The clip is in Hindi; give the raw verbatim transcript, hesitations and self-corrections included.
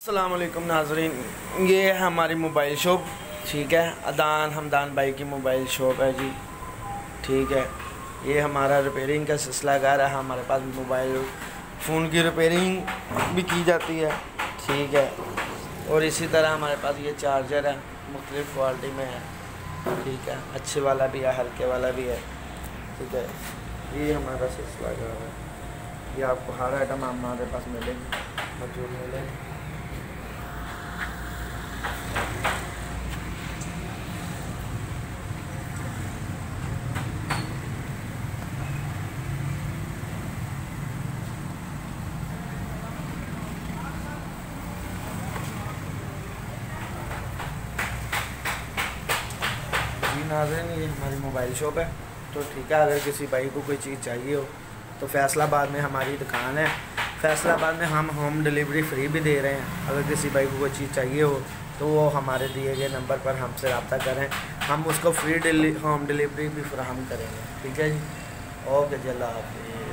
अस्सलाम वालेकुम नाज़रीन, ये है हमारी मोबाइल शॉप। ठीक है, अदान हमदान भाई की मोबाइल शॉप है जी। ठीक है, ये हमारा रिपेयरिंग का सिलसिलाकार है। हमारे पास मोबाइल फ़ोन की रिपेयरिंग भी की जाती है। ठीक है, और इसी तरह हमारे पास ये चार्जर है, मुख्तलिफ़ क्वालिटी में है। ठीक है, अच्छे वाला भी है, हल्के वाला भी है। ठीक है, ये हमारा सिलसिलाकार है। ये आपको हर आइटम हमारे पास मिलेंगे, मौजूद मिलेंगे। नाज़रीन, ये हमारी मोबाइल शॉप है। तो ठीक है, अगर किसी भाई को कोई चीज़ चाहिए हो तो फैसलाबाद में हमारी दुकान है। फैसलाबाद में हम होम डिलीवरी फ्री भी दे रहे हैं। अगर किसी भाई को कोई चीज़ चाहिए हो तो वो हमारे दिए गए नंबर पर हमसे रब्ता करें, हम उसको फ्री डिली होम डिलीवरी भी फ्राहम करेंगे। ठीक है जी, ओके जी, अल्लाह हाफ़िज़।